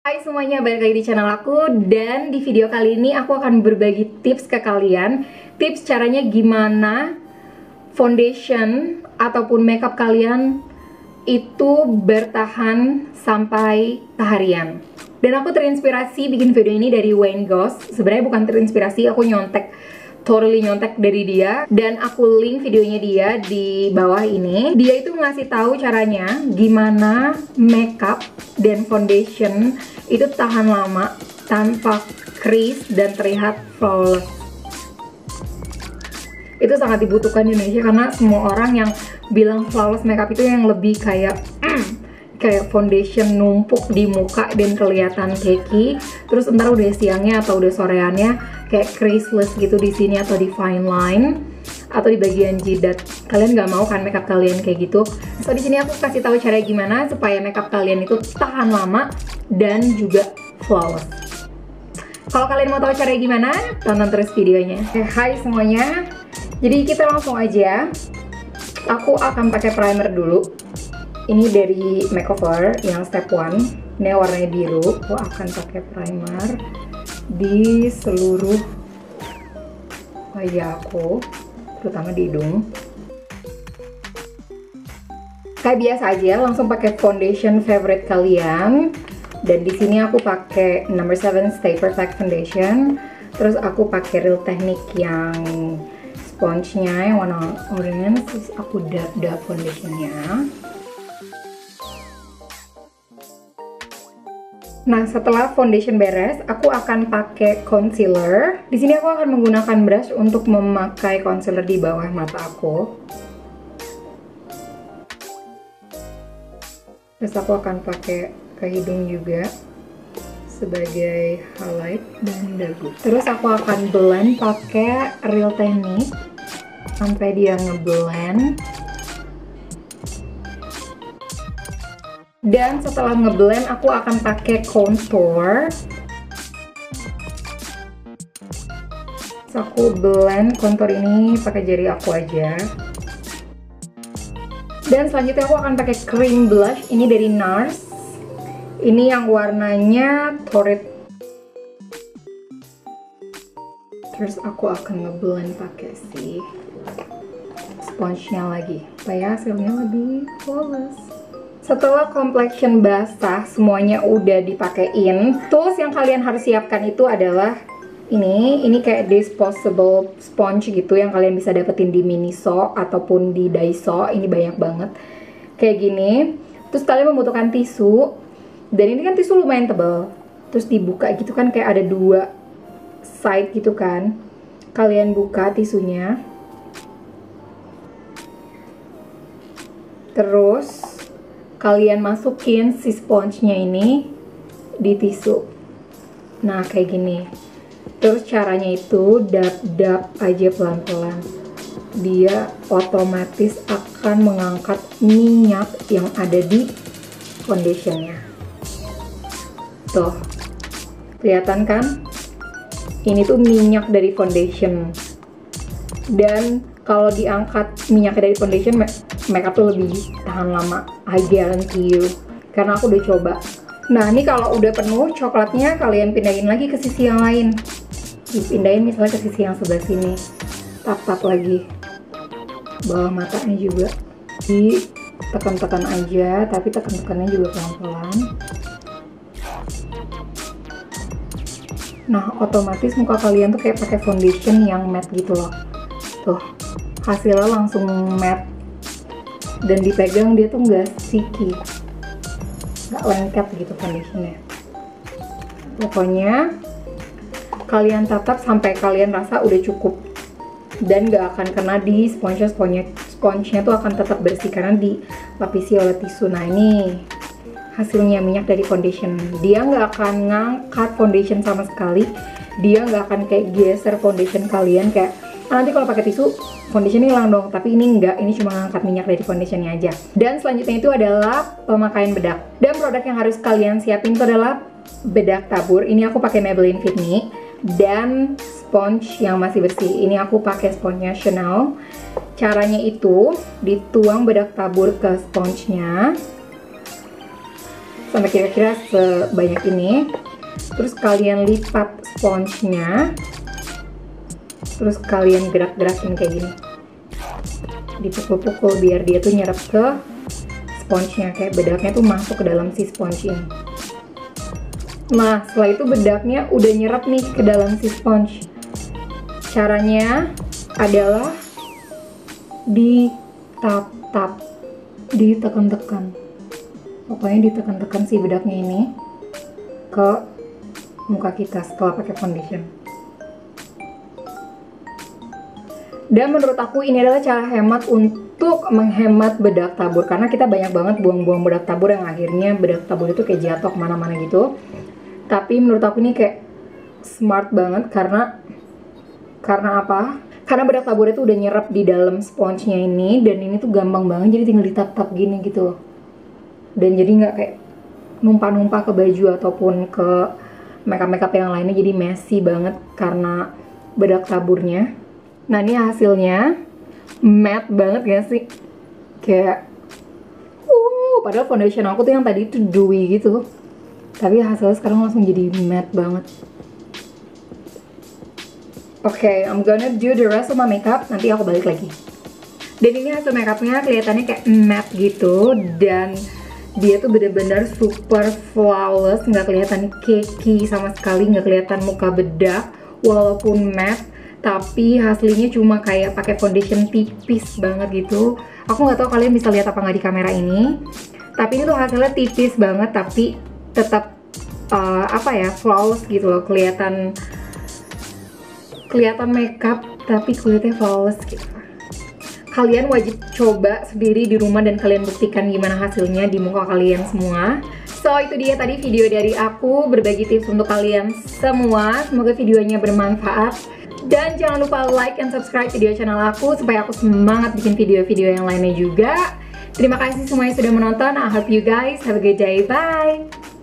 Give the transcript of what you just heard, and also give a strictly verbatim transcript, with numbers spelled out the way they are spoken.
Hai semuanya, balik lagi di channel aku. Dan di video kali ini aku akan berbagi tips ke kalian. Tips caranya gimana foundation ataupun makeup kalian itu bertahan sampai seharian. Dan aku terinspirasi bikin video ini dari Wayne Goss. Sebenarnya bukan terinspirasi, aku nyontek, totally nyontek dari dia. Dan aku link videonya dia di bawah ini. Dia itu ngasih tahu caranya gimana makeup dan foundation itu tahan lama tanpa crease dan terlihat flawless. Itu sangat dibutuhkan di Indonesia karena semua orang yang bilang flawless makeup itu yang lebih kayak mm, kayak foundation numpuk di muka dan kelihatan cakey, terus ntar udah siangnya atau udah soreannya kayak creaseless gitu di sini atau di fine line atau di bagian jidat. Kalian nggak mau kan makeup kalian kayak gitu? So di sini aku kasih tahu cara gimana supaya makeup kalian itu tahan lama dan juga flawless. Kalau kalian mau tahu cara gimana, tonton terus videonya. Oke, hai semuanya. Jadi kita langsung aja. Aku akan pakai primer dulu. Ini dari Makeover yang step one. Ini warnanya biru. Aku akan pakai primer di seluruh wajah aku, terutama di hidung. Kayak biasa aja, langsung pakai foundation favorite kalian. Dan di sini aku pakai number seven Stay Perfect Foundation. Terus aku pakai Real Technique yang sponge-nya yang warna orange. Terus aku dab-dab foundationnya. Nah, setelah foundation beres, aku akan pakai concealer. Di sini aku akan menggunakan brush untuk memakai concealer di bawah mata aku. Terus aku akan pakai ke hidung juga sebagai highlight dan dagu. Terus aku akan blend pakai Real Technique sampai dia ngeblend. Dan setelah ngeblend aku akan pakai contour. Terus aku blend contour ini pakai jari aku aja. Dan selanjutnya aku akan pakai cream blush ini dari NARS. Ini yang warnanya Torrid. Terus aku akan ngeblend pakai si sponge-nya lagi supaya hasilnya lebih flawless. Setelah complexion basah, semuanya udah dipakein. Tools yang kalian harus siapkan itu adalah ini, ini kayak disposable sponge gitu yang kalian bisa dapetin di Miniso ataupun di Daiso. Ini banyak banget kayak gini. Terus kalian membutuhkan tisu. Dan ini kan tisu lumayan tebal. Terus dibuka gitu kan, kayak ada dua side gitu kan. Kalian buka tisunya. Terus kalian masukin si sponge-nya ini di tisu. Nah, kayak gini. Terus caranya itu dab-dab aja pelan-pelan. Dia otomatis akan mengangkat minyak yang ada di foundationnya. Tuh, kelihatan kan? Ini tuh minyak dari foundation. Dan kalau diangkat minyak dari foundation, makeup tuh lebih tahan lama. I guarantee you. Karena aku udah coba. Nah, ini kalau udah penuh coklatnya, kalian pindahin lagi ke sisi yang lain. Dipindahin misalnya ke sisi yang sebelah sini. Tap-tap lagi. Bawah matanya juga. Ditekan-tekan aja, tapi tekan-tekannya juga pelan-pelan. Nah, otomatis muka kalian tuh kayak pakai foundation yang matte gitu loh. Tuh, hasilnya langsung matte. Dan dipegang dia tuh nggak sticky, nggak lengket gitu foundationnya. Pokoknya kalian tatap sampai kalian rasa udah cukup. Dan nggak akan kena di sponge-nya. Sponge-nya tuh akan tetap bersih karena dilapisi oleh tisu. Nah, ini hasilnya minyak dari foundation. Dia nggak akan ngangkat foundation sama sekali. Dia nggak akan kayak geser foundation kalian kayak ah, nanti kalau pakai tisu foundation hilang dong. Tapi ini enggak, ini cuma ngangkat minyak dari foundationnya aja. Dan selanjutnya itu adalah pemakaian bedak. Dan produk yang harus kalian siapin itu adalah bedak tabur. Ini aku pakai Maybelline Fit Me. Dan sponge yang masih bersih. Ini aku pakai sponge-nya Chanel. Caranya itu dituang bedak tabur ke sponge-nya. sampai kira-kira sebanyak ini. Terus kalian lipat sponsnya, terus kalian gerak-gerakin kayak gini, dipukul-pukul biar dia tuh nyerap ke sponsnya, kayak bedaknya tuh masuk ke dalam si sponge ini. Nah, setelah itu bedaknya udah nyerap nih ke dalam si sponge. Caranya adalah ditap-tap, ditekan-tekan. Pokoknya ditekan-tekan si bedaknya ini ke muka kita setelah pakai foundation. Dan menurut aku ini adalah cara hemat untuk menghemat bedak tabur, karena kita banyak banget buang-buang bedak tabur yang akhirnya bedak tabur itu kayak jatuh kemana-mana gitu. Tapi menurut aku ini kayak smart banget, karena karena apa? Karena bedak tabur itu udah nyerap di dalam sponsnya ini, dan ini tuh gampang banget, jadi tinggal ditap-tap gini gitu. Dan jadi nggak kayak numpah-numpah ke baju ataupun ke makeup-makeup yang lainnya, jadi messy banget karena bedak taburnya. Nah, ini hasilnya matte banget gak sih? Kayak uh, padahal foundation aku tuh yang tadi tuh dewy gitu, tapi hasilnya sekarang langsung jadi matte banget. Oke, okay, I'm gonna do the rest of my makeup, nanti aku balik lagi. Dan ini hasil makeupnya kelihatannya kayak matte gitu, dan dia tuh bener-bener super flawless, nggak kelihatan cakey sama sekali, nggak kelihatan muka bedak walaupun matte, tapi hasilnya cuma kayak pakai foundation tipis banget gitu. Aku nggak tahu kalian bisa lihat apa nggak di kamera ini, tapi ini tuh hasilnya tipis banget tapi tetap uh, apa ya, flawless gitu loh, kelihatan kelihatan makeup tapi kulitnya flawless gitu. Kalian wajib coba sendiri di rumah dan kalian buktikan gimana hasilnya di muka kalian semua. So, itu dia tadi video dari aku, berbagi tips untuk kalian semua. Semoga videonya bermanfaat. Dan jangan lupa like and subscribe video channel aku supaya aku semangat bikin video-video yang lainnya juga. Terima kasih semuanya sudah menonton. I hope you guys have a good day. Bye!